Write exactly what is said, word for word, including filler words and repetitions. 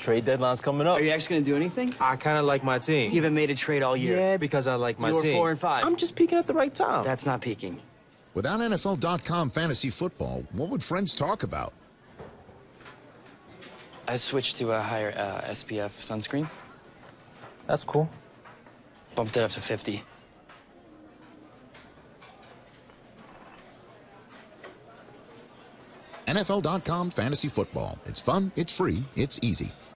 Trade deadline's coming up. Are you actually gonna do anything? I kind of like my team. You haven't made a trade all year. Yeah, because I like my You were team. four and five. I'm just peaking at the right time. That's not peaking. Without N F L dot com fantasy football, what would friends talk about? I switched to a higher uh, S P F sunscreen. That's cool. Bumped it up to fifty. N F L dot com fantasy football. It's fun, it's free, it's easy.